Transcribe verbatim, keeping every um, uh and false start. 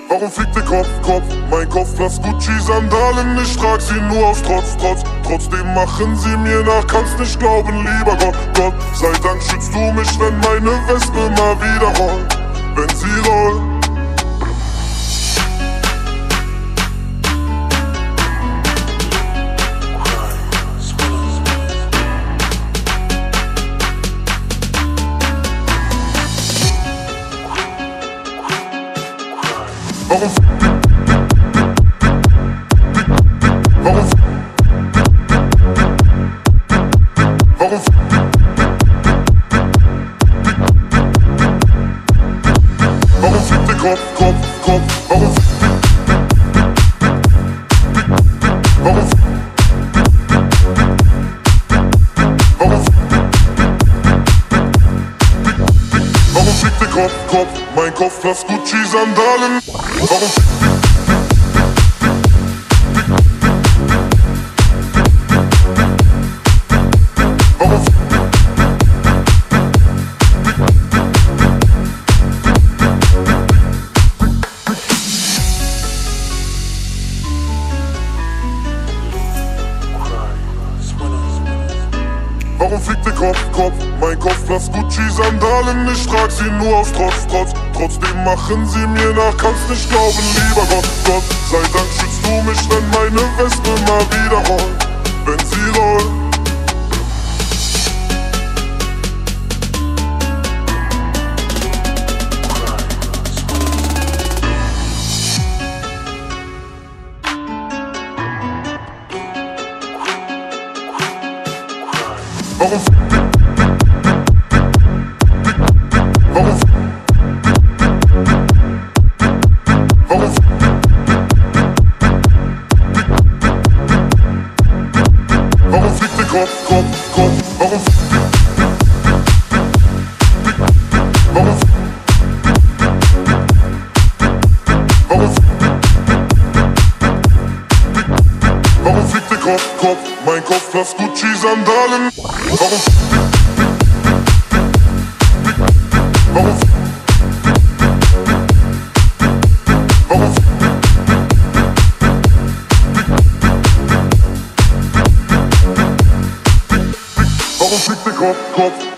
Warum fliegt der Kopf, Kopf? Mein Kopf blass Gucci-Sandalen, ich trag sie nur aus Trotz, Trotz. Trotzdem machen sie mir nach, kannst nicht glauben, lieber Gott, Gott. Sei Dank schützt du mich, wenn meine Wespe mal wieder rollt, wenn sie rollt. Warum Warum Warum Warum fliegt der Kopf, Kopf, Kopf? Warum Warum Warum Warum fliegt der Kopf, Kopf? Mein Kopf blass Gucci-Sandalen. Warum Warum Warum fliegt der Kopf, Kopf? Mein Kopf blass Gucci-Sandalen, ich trag sie nur aus Trotz, Trotz. Trotzdem machen sie mir nach, kannst nicht glauben, lieber Gott, Gott. Sei Dank schützt du mich, wenn meine Wespe mal wieder rollt, wenn sie rollt. Warum Warum Warum Warum fliegt der Kopf, Kopf, Kopf? Warum Warum Warum Warum fliegt der Kopf, Kopf? Mein Kopf blass Gucci-Sandalen. Warum Warum Warum Warum fliegt der Kopf, Kopf?